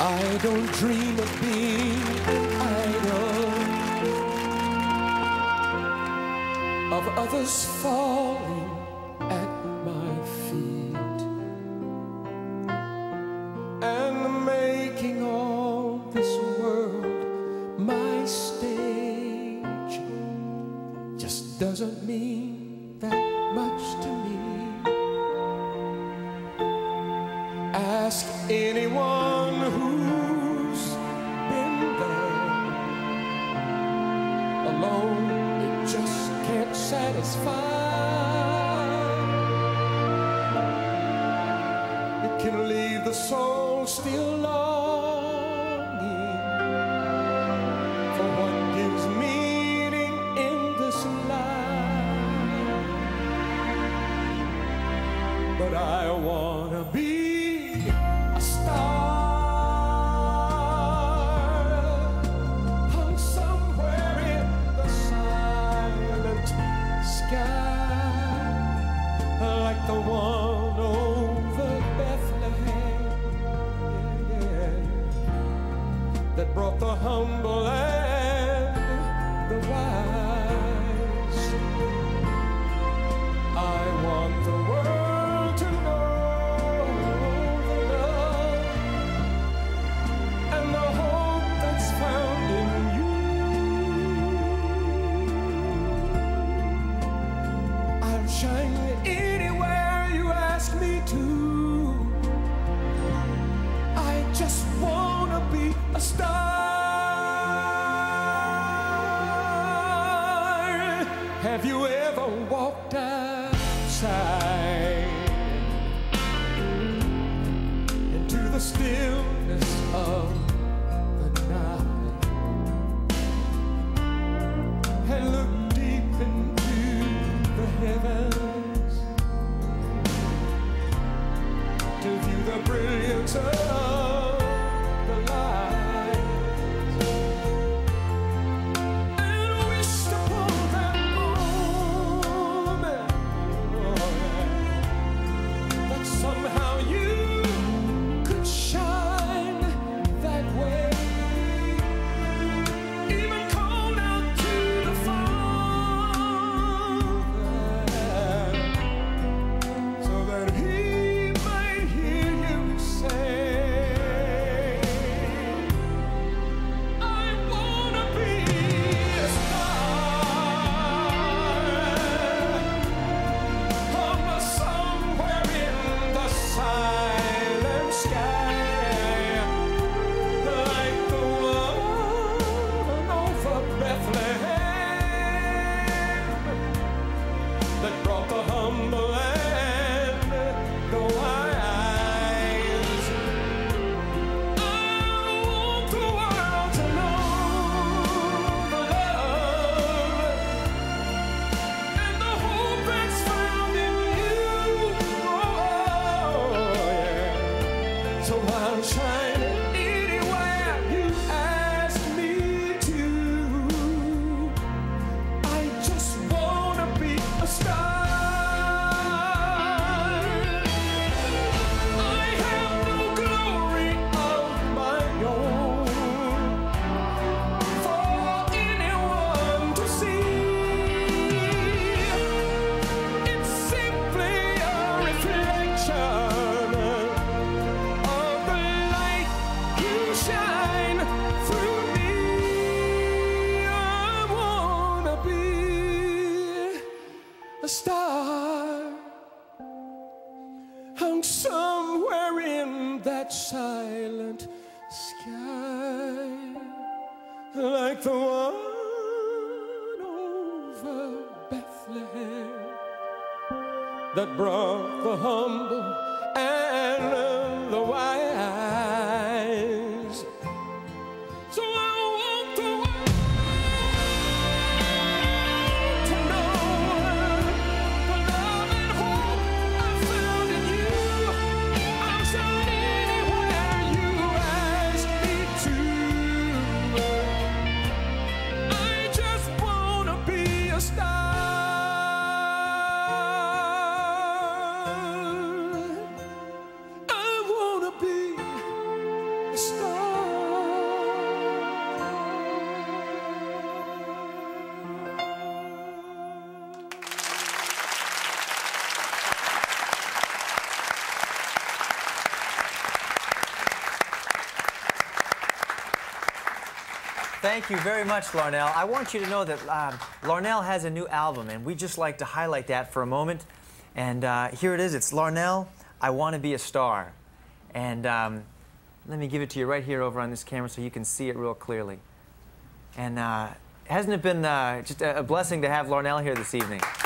I don't dream of being an idol of others falling at my feet and making all this world my stage just doesn't mean that much to me. Ask anyone who's been there. Alone, it just can't satisfy. It can leave the soul still longing for what gives meaning in this life. But I wanna be a star, hung somewhere in the silent sky, like the one over Bethlehem, that brought the humble and the wise. I want the world to know shine anywhere you ask me to. I just wanna be a star. Have you ever walked outside into the stillness of the night and looked deep into the heavens to view the brilliance of the lights and wished upon that moment, that somehow you could shine that way, even called out to the Father so that He might hear you say, I wanna be a star, hung somewhere in the silent sky, like the one over Bethlehem, that brought the humble and the wise. I want the world to know the love and the hope that's found in you. Oh, yeah. So I'll shine anywhere you ask me to. I just wanna be a star. I have no glory of my own for anyone to see. It's simply a reflection of the light you shine through me. I wanna be a star, hung somewhere in that silent sky, like the one over Bethlehem, that brought the humble and the wise. So I want the world to know the love and hope I found in you. I'll shine anywhere you ask me to. I just wanna be a star. I wanna be Thank you very much, Larnell. I want you to know that Larnell has a new album, and we just like to highlight that for a moment. And here it is. It's Larnell, I Want to Be a Star. And let me give it to you right here over on this camera so you can see it real clearly. And hasn't it been just a blessing to have Larnell here this evening?